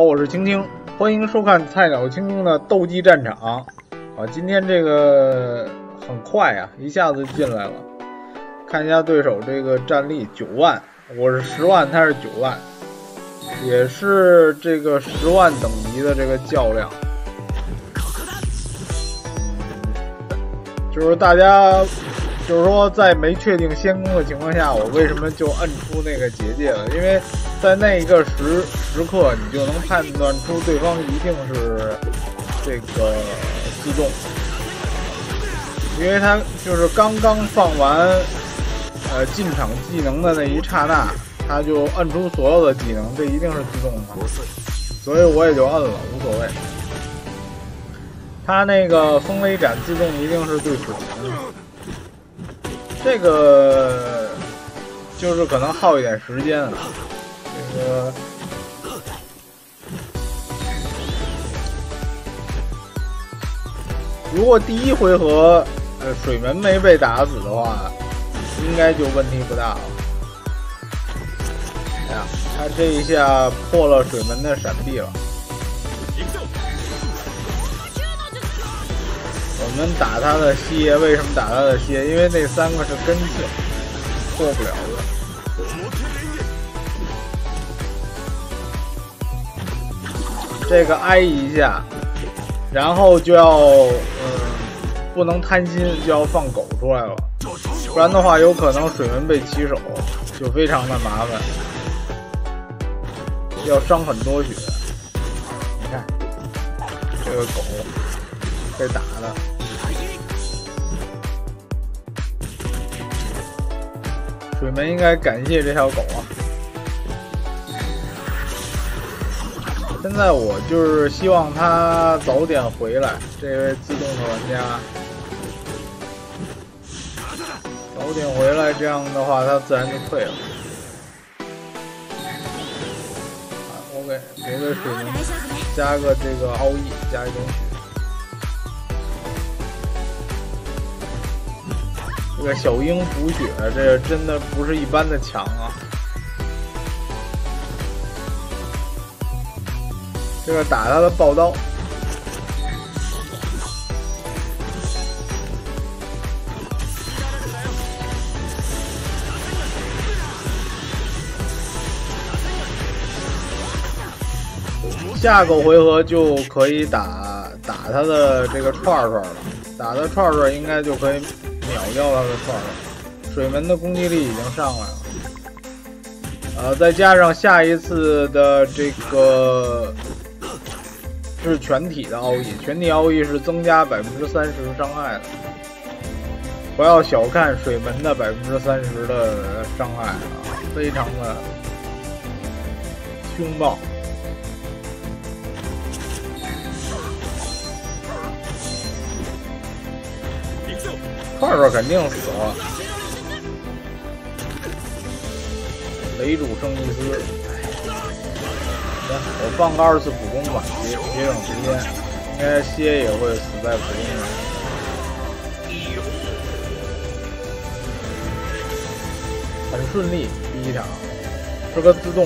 我是青青，欢迎收看菜鸟青青的斗技战场。今天这个很快啊，一下子进来了。看一下对手这个战力9万，我是10万，他是9万，也是这个10万等级的这个较量。就是大家就是说在没确定先攻的情况下，我为什么就摁出那个结界了？因为在那一个时刻，你就能判断出对方一定是这个自动，因为他就是刚刚放完进场技能的那一刹那，他就摁出所有的技能，这一定是自动的，所以我也就摁了，无所谓。他那个风雷斩自动一定是对水的，这个就是可能耗一点时间啊。这个如果第一回合水门没被打死的话，应该就问题不大了。哎呀，他这一下破了水门的闪避了。我们打他的蝎，为什么打他的蝎？因为那3个是根性，破不了的。这个挨一下，然后就要不能贪心，就要放狗出来了，不然的话有可能水门被起手，就非常的麻烦，要伤很多血。你看这个狗被打的。水门应该感谢这条狗啊！现在我就是希望他早点回来，这位自动的玩家早点回来，这样的话他自然就退了。我给水门加个这个奥义，加一点血。这个小鹰补血，这个真的不是一般的强啊！这个打他的爆刀，下个回合就可以打他的这个串了，打他串应该就可以秒掉他的串了。水门的攻击力已经上来了，再加上下一次的这个是全体的奥义，全体奥义是增加30%伤害的，不要小看水门的30%的伤害啊，非常的凶暴。串肯定死了，雷主圣伊斯，我放个2次普攻吧，节省时间。应该蝎也会死在普攻上。很顺利，第一场是个自动。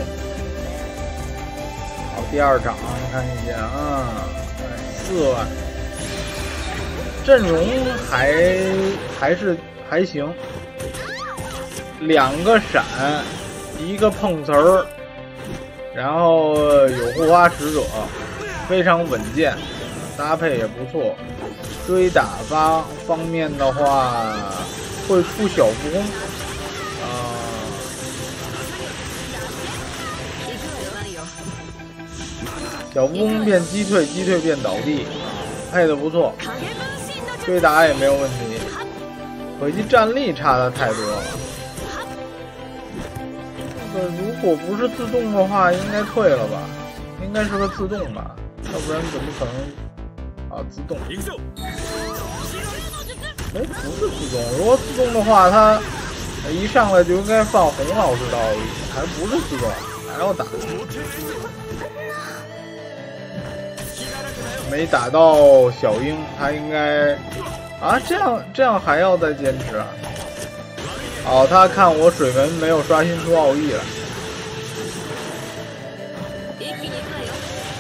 好，第2场看一下啊，4万。阵容还行，2个闪，1个碰瓷儿，然后有护花使者，非常稳健，搭配也不错。追打方面的话，会出小副攻，小副攻变击退，击退变倒地，配的不错。追打也没有问题，可惜战力差的太多了。这个如果不是自动的话，应该退了吧？应该是个自动吧？要不然怎么可能啊？自动？哎，不是自动。如果自动的话，他一上来就应该放洪老师的奥义，还不是自动，还要打。没打到小鹰，他应该啊，这样还要再坚持啊？哦，他看我水门没有刷新出奥义了，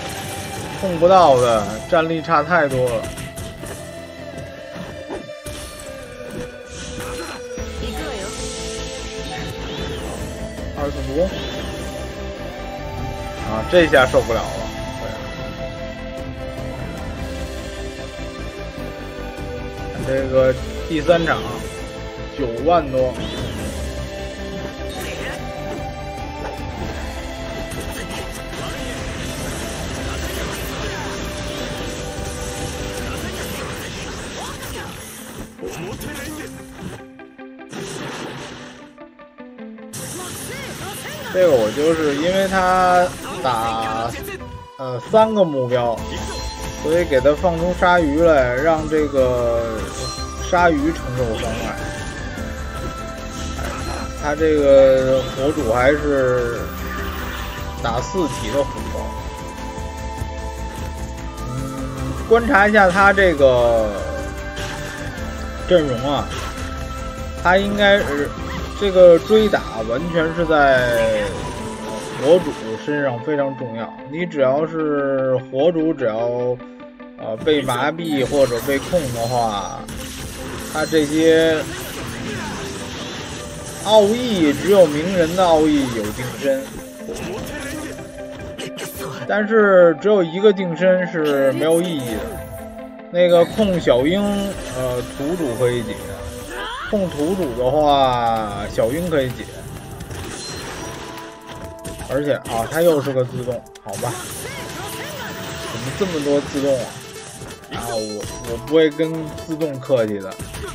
碰不到的，战力差太多了。二次不攻啊，这下受不了了。这个第3场9万多。这个我就是因为他打3个目标，所以给他放出鲨鱼来，让这个鲨鱼承受伤害。他这个火主还是打4体的火爆。观察一下他这个阵容啊，他应该是这个追打完全是在火主身上非常重要。你只要是火主，只要被麻痹或者被控的话，他这些奥义只有鸣人的奥义有定身，但是只有一个定身是没有意义的。那个控小樱，土主可以解；控土主的话，小樱可以解。而且啊，它又是个自动，好吧？怎么这么多自动啊？啊，我不会跟自动客气的。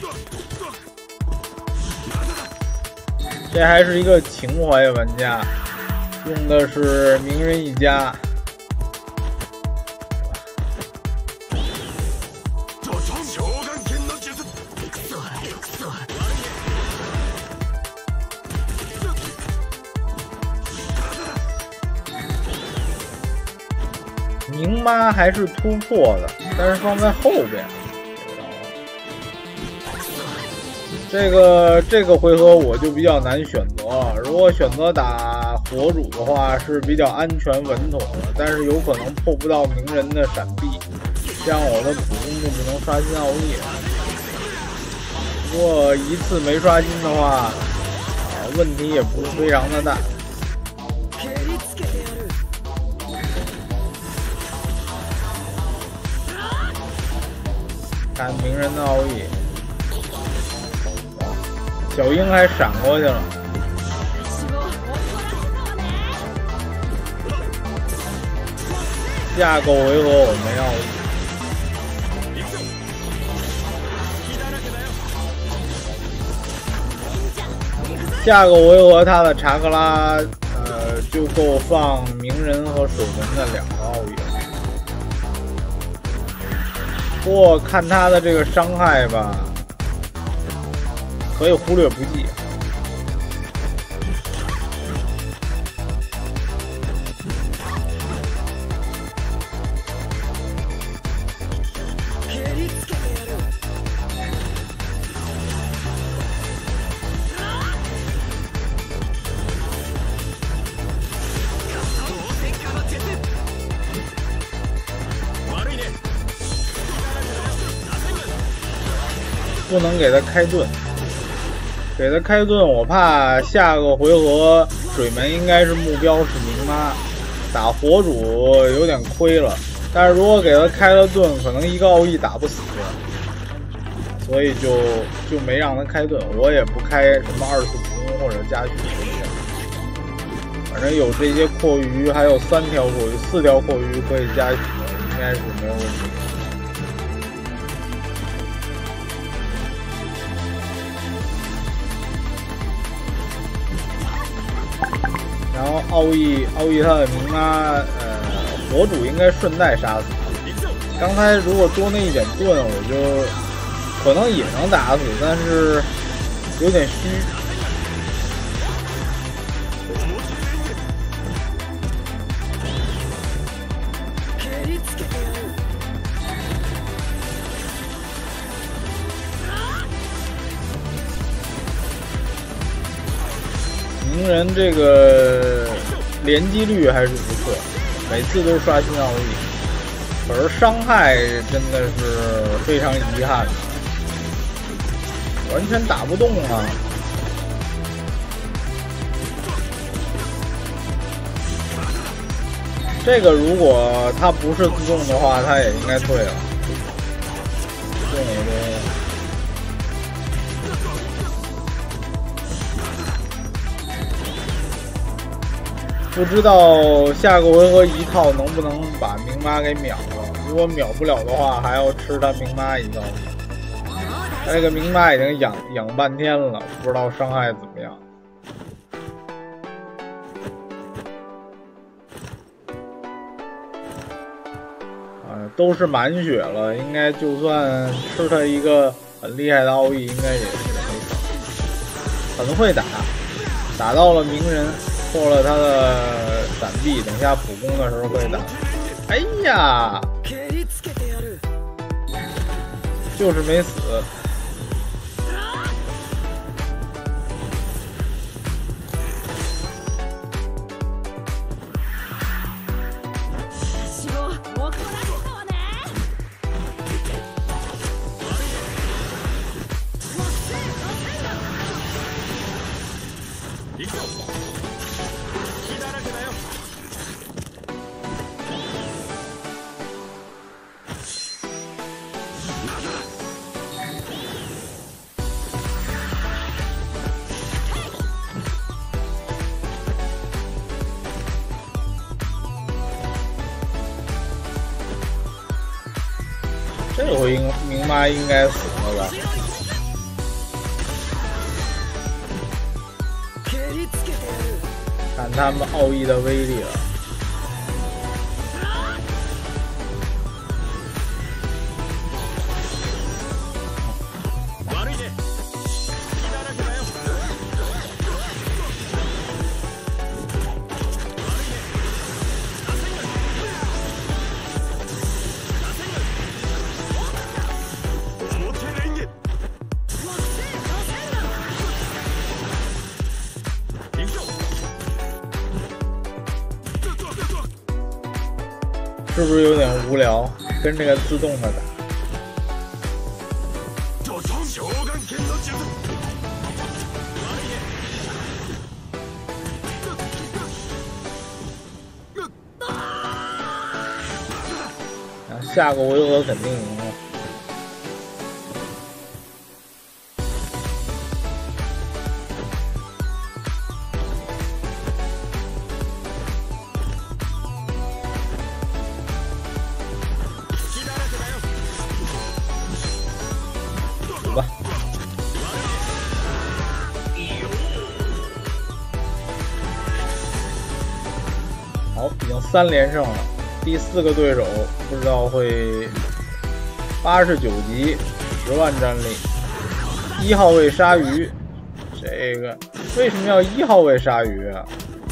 这还是一个情怀玩家，用的是鸣人一家。宁妈还是突破的，但是放在后边。这个回合我就比较难选择，如果选择打火主的话是比较安全稳妥的，但是有可能破不到鸣人的闪避，这样我的普攻就不能刷新奥义。如果一次没刷新的话，问题也不是非常的大。看鸣人的奥义，小樱还闪过去了。下个回合我没奥义。下个回合他的查克拉就够放鸣人和水门的2个奥义。不过看他的这个伤害吧，可以忽略不计。不能给他开盾，给他开盾，我怕下个回合水门应该是目标是宁妈，打火主有点亏了。但是如果给他开了盾，可能一个奥义打不死，所以就没让他开盾。我也不开什么2次普攻或者加血，反正有这些阔鱼，还有3条阔鱼、4条阔鱼可以加血，应该是没有问题。然后奥义他的宁妈，火主应该顺带杀死。刚才如果多那一点盾，我就可能也能打死，但是有点虚。鸣人这个连击率还是不错，每次都刷新奥义。 可是伤害真的是非常遗憾，完全打不动啊！这个如果它不是自动的话，它也应该退了。对对。不知道下个回合一套能不能把明妈给秒了？如果秒不了的话，还要吃他明妈一刀。他这个明妈已经养半天了，不知道伤害怎么样。都是满血了，应该就算吃他一个很厉害的奥义，应该也是没事。很会打，打到了鸣人。破了他的闪避，等下普攻的时候会打。哎呀，就是没死。这回明妈应该死了吧？看他们奥义的威力了。是不是有点无聊？跟这个自动的打。下个回合肯定赢了。吧，好，已经3连胜了。第4个对手不知道会89级10万战力，1号位鲨鱼。这个为什么要1号位鲨鱼啊？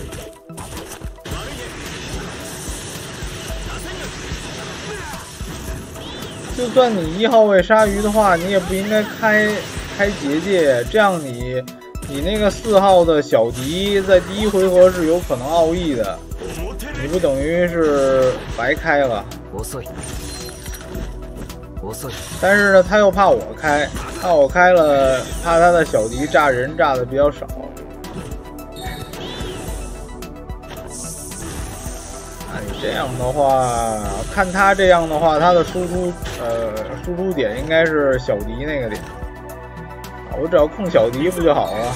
就算你1号位鲨鱼的话，你也不应该开结界，这样你那个4号的小迪在第1回合是有可能奥义的，你不等于是白开了？但是呢，他又怕我开，怕我开了，怕他的小迪炸人炸的比较少。这样的话，看他这样的话，他的输出点应该是小迪那个点，我只要控小迪不就好了？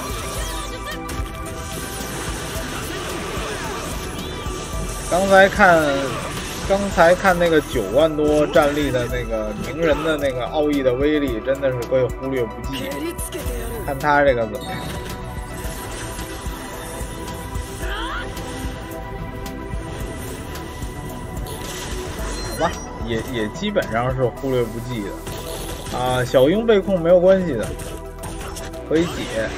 刚才看那个9万多战力的那个鸣人的那个奥义的威力，真的是可以忽略不计。看他这个怎么样？吧，也基本上是忽略不计的啊。小鹰被控没有关系的，可以解。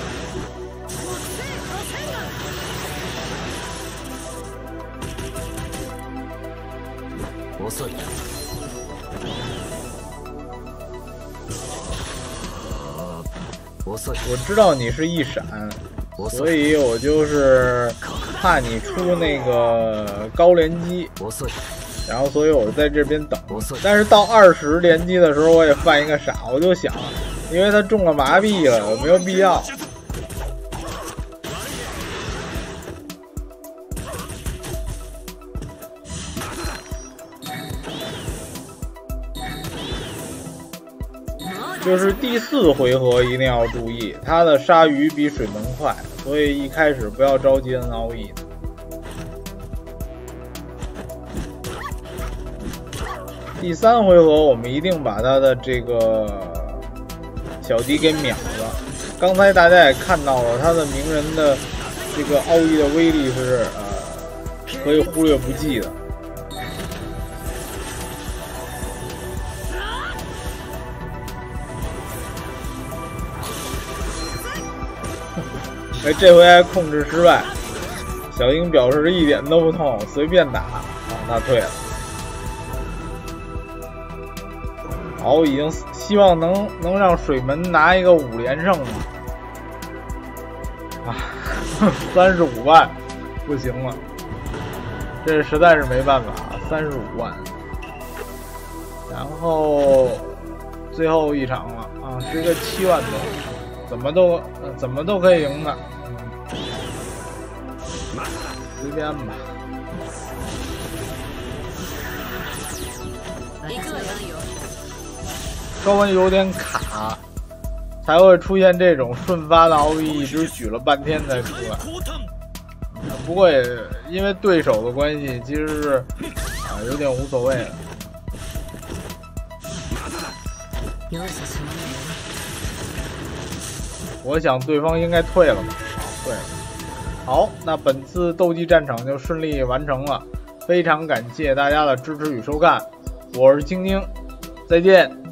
我知道你是一闪，所以我就是怕你出那个高连击。 然后所以我在这边等。但是到20连击的时候，我也犯一个傻，我就想，因为他中了麻痹了，有没有必要？就是第4回合一定要注意，他的鲨鱼比水门快，所以一开始不要着急摁奥义。第3回合我们一定把他的这个小迪给秒了。刚才大家也看到了，他的鸣人的这个奥义的威力是可以忽略不计的。哎，这回还控制失败，小樱表示一点都不痛，随便打，他退了。好，已经希望能让水门拿一个5连胜了。啊，35万，不行了，这实在是没办法，35万。然后最后一场了啊，是一个7万多，怎么都可以赢的。随便吧。稍微有点卡，才会出现这种瞬发的奥义，一直举了半天才出来。不过也因为对手的关系，其实是有点无所谓的。我想对方应该退了吧？退了。好，那本次斗技战场就顺利完成了，非常感谢大家的支持与收看，我是晶晶，再见。